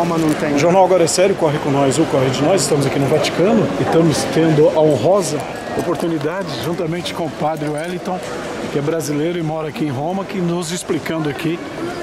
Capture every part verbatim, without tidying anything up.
Roma não tem. O Jornal Agora é Sério corre com nós, o Corre de Nós, estamos aqui no Vaticano e estamos tendo a honrosa oportunidade, juntamente com o Padre Wellington, que é brasileiro e mora aqui em Roma, que nos explicando aqui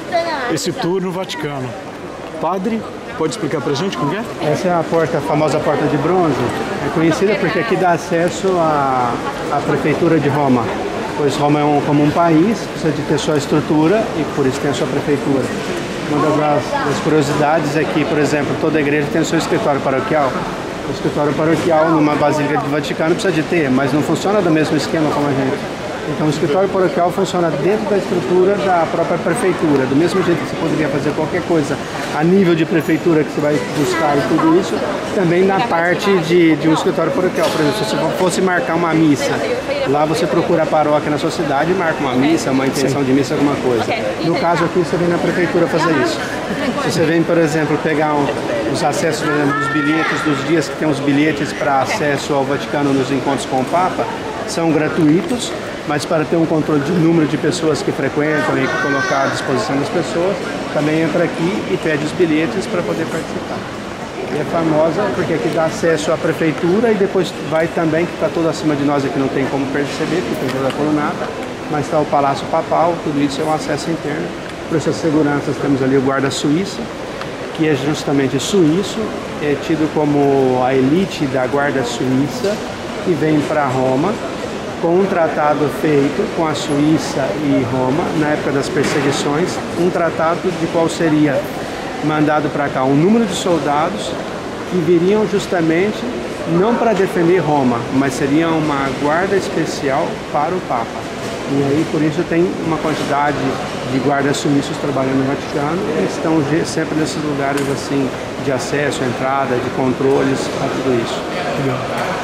esse tour no Vaticano. Padre, pode explicar pra gente como é? Essa é a porta, a famosa porta de bronze. É conhecida porque aqui dá acesso à, à prefeitura de Roma. Pois Roma é um, como um país, precisa de ter sua estrutura e por isso tem a sua prefeitura. Uma das, das curiosidades é que, por exemplo, toda igreja tem o seu escritório paroquial. O escritório paroquial numa basílica do Vaticano precisa de ter, mas não funciona do mesmo esquema como a gente. Então o escritório paroquial funciona dentro da estrutura da própria prefeitura. Do mesmo jeito que você poderia fazer qualquer coisa a nível de prefeitura que você vai buscar e tudo isso, também na parte de, de um escritório paroquial. Por exemplo, se você fosse marcar uma missa, lá você procura a paróquia na sua cidade e marca uma missa, uma intenção de missa, alguma coisa. No caso aqui, você vem na prefeitura fazer isso. Se você vem, por exemplo, pegar um, os acessos, por exemplo, dos bilhetes, dos dias que tem os bilhetes para acesso ao Vaticano nos encontros com o Papa, são gratuitos, mas para ter um controle de número de pessoas que frequentam e colocar à disposição das pessoas, também entra aqui e pede os bilhetes para poder participar. E é famosa porque aqui dá acesso à prefeitura e depois vai também, que está todo acima de nós aqui, não tem como perceber, porque tem toda a colunata, mas está o Palácio Papal, tudo isso é um acesso interno. Por essas seguranças temos ali o guarda suíça, que é justamente suíço, é tido como a elite da guarda suíça, que vem para Roma, com um tratado feito com a Suíça e Roma, na época das perseguições, um tratado de qual seria mandado para cá um número de soldados que viriam justamente não para defender Roma, mas seria uma guarda especial para o Papa. E aí, por isso, tem uma quantidade de guardas suíços trabalhando no Vaticano e estão sempre nesses lugares assim de acesso, entrada, de controles, a tudo isso. Legal.